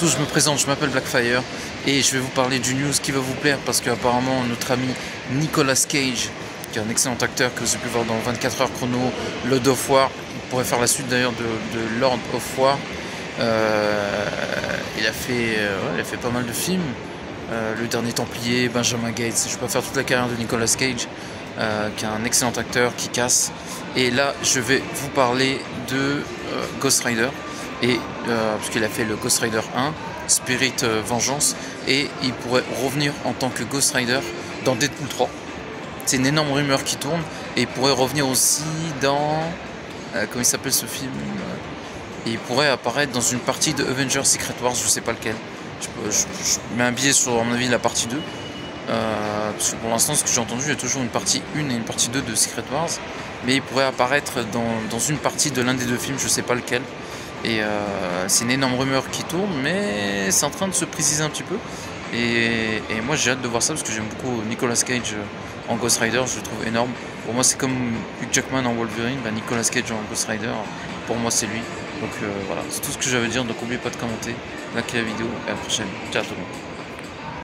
tous, je me présente, je m'appelle Blackfire et je vais vous parler du news qui va vous plaire parce qu'apparemment notre ami Nicolas Cage, qui est un excellent acteur que vous avez pu voir dans 24 heures chrono, Lord of War, il pourrait faire la suite d'ailleurs de Lord of War. Il a fait pas mal de films, Le Dernier Templier, Benjamin Gates, je peux faire toute la carrière de Nicolas Cage, qui est un excellent acteur, qui casse. Et là je vais vous parler de Ghost Rider. Et parce qu'il a fait le Ghost Rider 1, Spirit Vengeance, et il pourrait revenir en tant que Ghost Rider dans Deadpool 3. C'est une énorme rumeur qui tourne, et il pourrait revenir aussi dans... comment il s'appelle ce film, et il pourrait apparaître dans une partie de Avengers Secret Wars, je sais pas lequel. Je mets un billet sur, à mon avis, la partie 2. Parce que pour l'instant, ce que j'ai entendu, il y a toujours une partie 1 et une partie 2 de Secret Wars. Mais il pourrait apparaître dans une partie de l'un des deux films, je sais pas lequel. Et c'est une énorme rumeur qui tourne, mais c'est en train de se préciser un petit peu. Et moi j'ai hâte de voir ça parce que j'aime beaucoup Nicolas Cage en Ghost Rider, je le trouve énorme. Pour moi c'est comme Hugh Jackman en Wolverine, Nicolas Cage en Ghost Rider, pour moi c'est lui. Donc voilà, c'est tout ce que j'avais à dire, donc n'oubliez pas de commenter, likez la vidéo et à la prochaine. Ciao tout le monde.